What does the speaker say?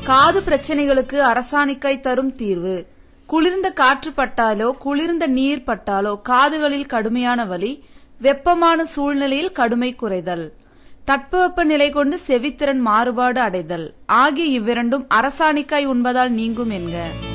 காது பிரச்சனைகளுக்கு அரசாணிக்காய் தரும் தீர்வு. குளிர்ந்த காற்று பட்டாலோ குளிர்ந்த நீர் பட்டாலோ காதுகளில் கடுமையான வலி, வெப்பமான சூழ்நிலையில் கடுமை குறைதல், தட்பவெப்ப நிலை கொண்டு செவித்திறன் மாறுபாடு அடைதல் ஆகிய இவ்விரண்டும் அரசாணிக்காய் உண்பதால் நீங்கும் என்க.